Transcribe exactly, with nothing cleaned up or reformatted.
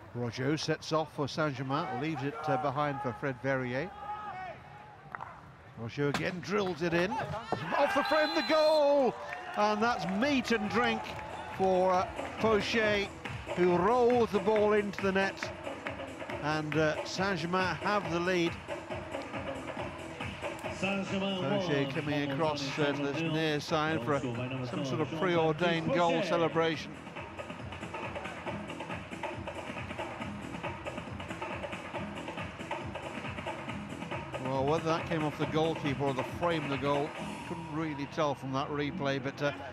Rojo sets off for Saint Germain, leaves it uh, behind for Fred Verrier. Rojo again drills it in, off the frame, the goal! And that's meat and drink for uh, Pauchet, who rolls the ball into the net. And uh, Saint Germain have the lead. Pauchet coming across uh, to this near side for a, some sort of preordained goal celebration. Well, whether that came off the goalkeeper or the frame of the goal, couldn't really tell from that replay, but uh,